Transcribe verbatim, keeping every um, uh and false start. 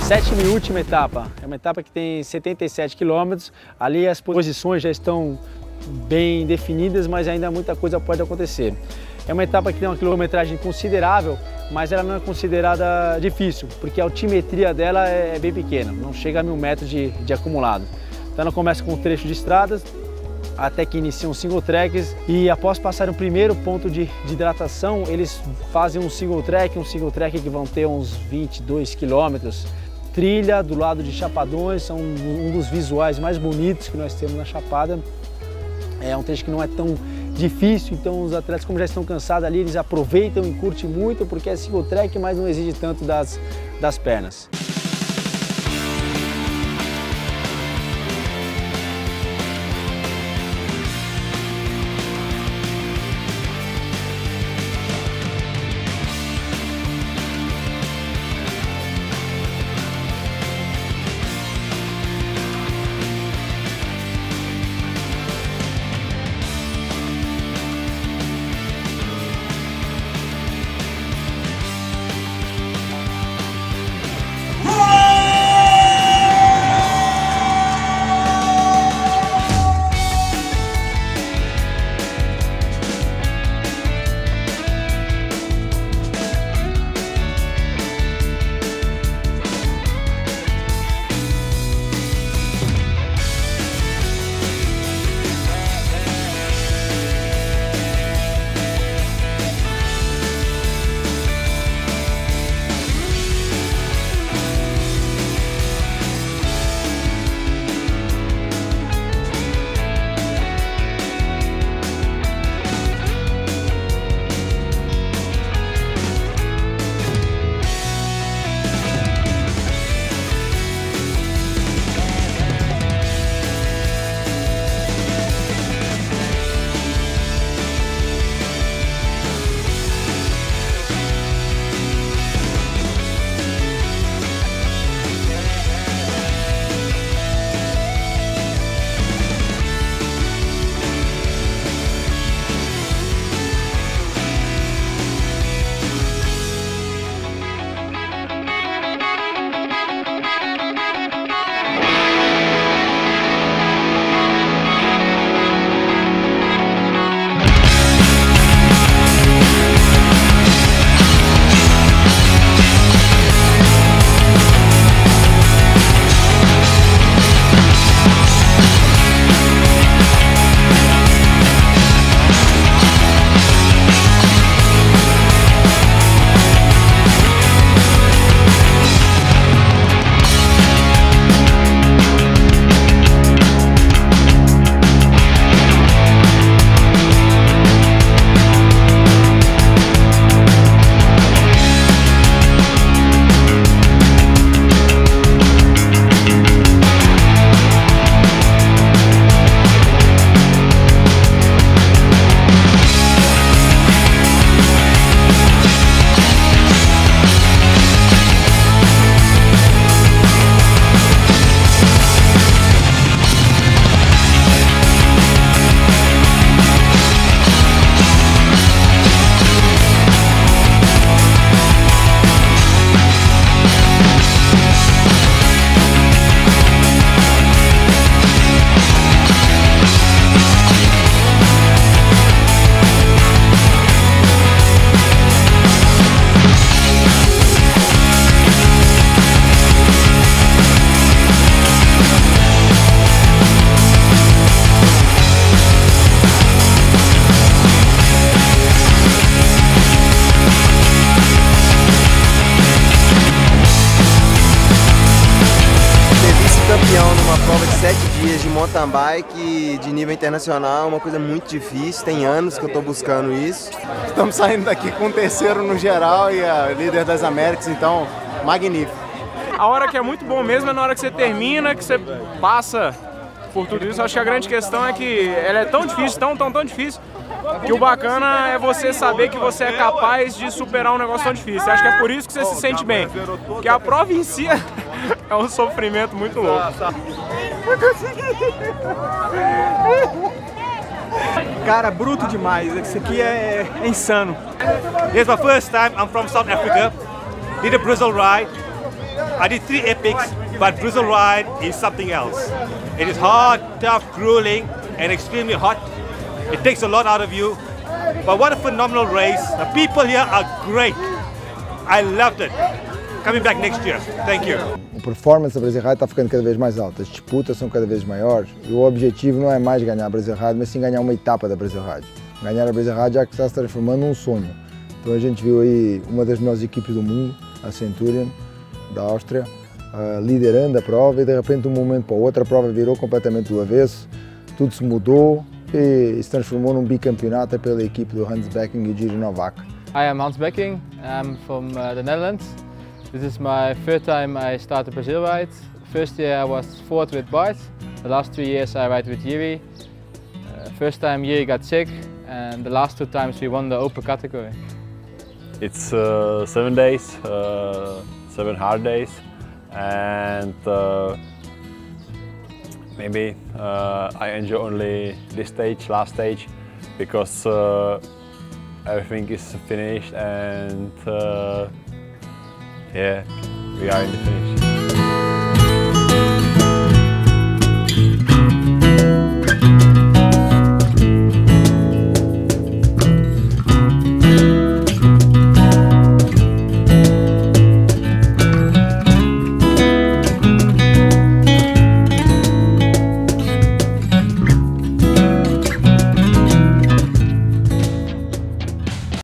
Sétima e última etapa, é uma etapa que tem setenta e sete quilômetros, ali as posições já estão bem definidas, mas ainda muita coisa pode acontecer. É uma etapa que tem uma quilometragem considerável, mas ela não é considerada difícil, porque a altimetria dela é bem pequena, não chega a mil metros de, de acumulado. Então ela começa com um trecho de estradas, até que iniciam single tracks, e após passar o primeiro ponto de, de hidratação, eles fazem um single track, um single track que vão ter uns vinte e dois quilômetros. Trilha do lado de Chapadões, são um dos visuais mais bonitos que nós temos na Chapada. É um trecho que não é tão difícil, então os atletas, como já estão cansados ali, eles aproveitam e curtem muito, porque é single track, mas não exige tanto das, das pernas. dias de mountain bike de nível internacional, uma coisa muito difícil, tem anos que eu estou buscando isso. Estamos saindo daqui com o terceiro no geral e a líder das Américas, então magnífico. A hora que é muito bom mesmo é na hora que você termina, que você passa por tudo isso. Acho que a grande questão é que ela é tão difícil, tão, tão, tão difícil, que o bacana é você saber que você é capaz de superar um negócio tão difícil. Acho que é por isso que você se sente bem. Porque a prova em si é um sofrimento muito louco. Cara, bruto demais. Isso aqui é, é insano. Here's my first time. I'm from South Africa. Did a Brazil ride. I did three epics, but Brazil Ride is something else. It is hard, tough, grueling, and extremely hot. It takes a lot out of you. But what a phenomenal race. The people here are great. I loved it. Coming back next year. Thank you. A performance da Brazil Ride está ficando cada vez mais alta, as disputas são cada vez maiores e o objetivo não é mais ganhar a Brazil Ride, mas sim ganhar uma etapa da Brazil Ride. Ganhar a Brazil Ride já que está se transformando num sonho. Então a gente viu aí uma das melhores equipes do mundo, a Centurion, da Áustria, uh, liderando a prova e de repente de um momento para o outro a prova virou completamente do avesso, tudo se mudou e se transformou num bicampeonato pela equipe do Hans Becking e Giri Novak. I am Hans Becking, I'm from uh, the Netherlands. This is my third time I started Brazil Ride. First year I was fourth with Bart. The last two years I ride with Jiri. Uh, first time Jiri got sick and the last two times we won the open category. It's uh, seven days, uh, seven hard days, and uh, maybe uh, I enjoy only this stage, last stage, because uh, everything is finished and uh, yeah, we are in the finish.